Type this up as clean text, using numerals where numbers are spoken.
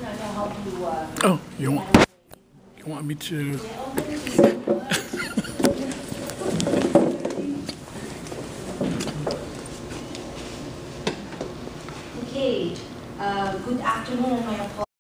trying to help you. Oh, you want me to? Okay. Good afternoon, my apologies.